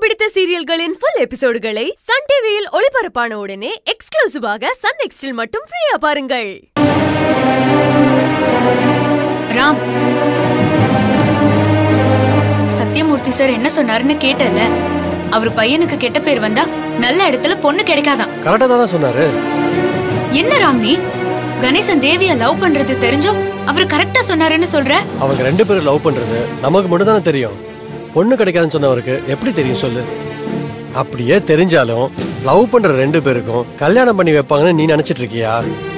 பிடித்த சீரியல்களின் full எபிசோடுகளை Sun டிவியில் ஒளிபரப்பான உடனே எக்ஸ்க்ளூசிவாக சன் நெக்ஸ்டில் மட்டும் ஃப்ரீயா பாருங்கள். ராம், சத்யமூர்த்தி சார் என்ன சொன்னாருன்னு கேட்டல. அவர் பையனுக்கு கெட்ட பேர் வந்தா நல்ல இடத்துல பொண்ணு கிடைக்காதான். கரெக்டா தான் சொன்னாரு. என்ன ராம், நீ கணேசன் தேவியா லவ் பண்றது தெரிஞ்சோ அவர் கரெக்டா சொன்னாருன்னு சொல்ற? அவங்க ரெண்டு பேரும் லவ் பண்றது நமக்கு மட்டும் தானே தெரியும். பொண்ணு கிடைக்காதுன்னு சொன்னவருக்கு எப்படி தெரியும் சொல்லு? அப்படியே தெரிஞ்சாலும் லவ் பண்ற ரெண்டு பேருக்கும் கல்யாணம் பண்ணி வைப்பாங்கன்னு நீ நினைச்சிட்டு இருக்கியா?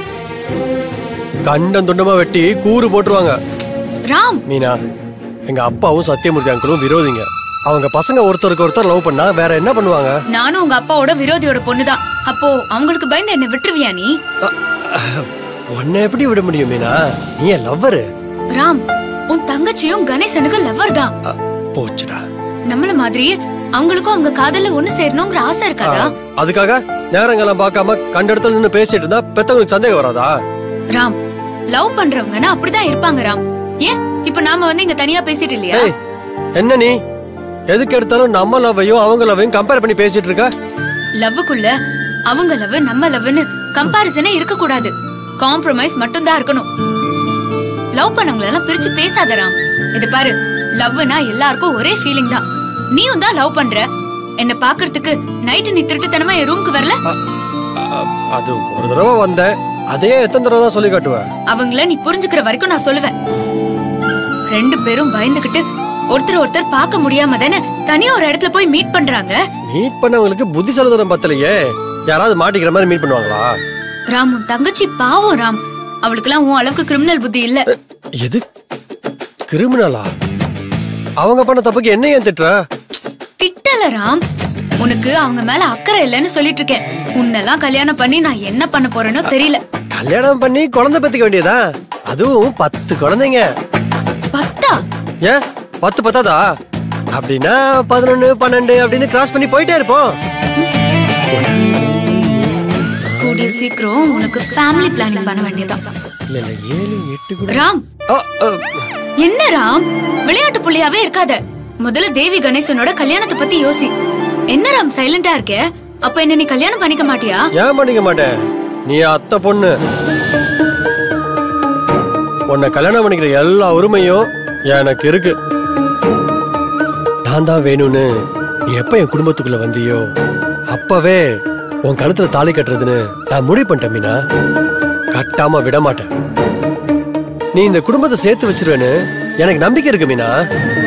கண்டம் துண்டமா வெட்டி கூறு போட்டுருவாங்க. ராம், மீனா, எங்க அப்பாவும் சத்யமூர்த்தி அங்கிளும் விரோதிங்க. அவங்க பசங்க ஒருத்தருக்கு ஒருத்தர் லவ் பண்ணா வேற என்ன பண்ணுவாங்க? நானும் உங்க அப்பாவோட விரோதியோட பொண்ணுதான். அப்போ அவங்களுக்கு பயந்து என்ன விட்டுருவியா நீ? உன்னை எப்படி விட முடியும் மீனா? நீ என் லவ்வரு. ராம், உன் தங்கச்சியும் கணேசனுக்கு லவ்வர் தான். போச்சுடா. நம்மள மாதிரியே அவங்களுக்கும் அவங்க காதல்ல ஒண்ணு சேரணும்ங்கற ஆசை இருக்காதா? அதுக்காக நேரங்கள்லாம் பார்க்காம கண்ட இடத்துல நின்னு பேசிட்டு இருந்தா பெத்தவங்களுக்கு சந்தேகம் வராதா? ராம், லவ் பண்றவங்கன்னா அப்படிதான் இருப்பாங்க ராம். ஏன் இப்ப நாம வந்து இங்க தனியா பேசிட்டு இல்லையா? என்ன நீ எதுக்கு எடுத்தாலும் நம்ம லவ்வையும் அவங்க லவ்வையும் கம்பேர் பண்ணி பேசிட்டு இருக்க? லவ்வுக்குள்ள அவங்க லவ் நம்ம லவ்னு கம்பாரிசனே இருக்க கூடாது. காம்ப்ரமைஸ் மட்டும் தான் இருக்கணும். லவ் பண்ணவங்கள எல்லாம் பிரிச்சு பேசாத ராம். இது பாரு, லவ்னா எல்லாருக்கும் ஒரே ஃபீலிங் தான். நீயும் தான் லவ் பண்ற. என்ன பாக்குறதுக்கு நைட் நீ திருட்டுத்தனமா என் ரூமுக்கு வரல? அது ஒரு தடவை வந்தேன். அதே எத்தனை தடவை தான் சொல்லி காட்டுவேன்? அவங்கள நீ புரிஞ்சுக்கிற வரைக்கும் நான் சொல்லுவேன். ரெண்டு பேரும் பயந்துகிட்டு ஒருத்தர் பார்க்க முடியாம தானே தனியா ஒரு இடத்துல போய் மீட் பண்றாங்க. மீட் பண்ணவங்களுக்கு புத்தி சொல்லுதரம் பத்தலையே. யாராவது மாட்டிக்கிற மாதிரி மீட் பண்ணுவாங்களா? ராம், உன் தங்கச்சி பாவம் ராம். அவளுக்குலாம் உன் அளவுக்கு கிரிமினல் புத்தி இல்ல. எது கிரிமினலா? அவங்க பண்ண தப்புக்கு என்ன ஏன் திட்டுற? திட்டல ராம், உனக்கு அவங்க மேல அக்கறை இல்லன்னு சொல்லிட்டு இருக்கேன். உன்னெல்லாம் கல்யாணம் பண்ணி நான் என்ன பண்ண போறேனோ தெரியல. கல்யாணம் பண்ணி குழந்தை பெத்துக்க வேண்டியதா? அதுவும் 10 குழந்தைங்க. 10? ஏன் 10 பத்தாதா? அப்படின்னா 11 12 அப்படின்னு கிராஸ் பண்ணி போயிட்டே இருப்போம். கூடிய சீக்கிரம் உனக்கு ஃபேமிலி பிளானிங் பண்ண வேண்டியதான். இல்ல 7 8 கூட. ராம், என்ன ராம் விளையாட்டு புள்ளியாவே இருக்காத. முதல்ல தேவி கணேசனோட கல்யாணத்தை பத்தி யோசி. என்ன ராம் சைலண்டா இருக்க? அப்ப என்ன நீ கல்யாணம் பண்ணிக்க மாட்டியா? ஏன் பண்ணிக்க மாட்டேன்? நீ அத்தை பொண்ணு. உன்னை கல்யாணம் பண்ணிக்கிற எல்லா உரிமையும் எனக்கு இருக்கு. நான் தான் வேணும்னு நீ எப்ப என் குடும்பத்துக்குள்ள வந்தியோ அப்பவே உன் கழுத்துல தாலி கட்டுறதுன்னு நான் முடிவு பண்ணிட்டேன் மீனா. கட்டாம விட மாட்டேன். நீ இந்த குடும்பத்தை சேர்த்து வச்சிருவேன்னு எனக்கு நம்பிக்கை இருக்கு மீனா.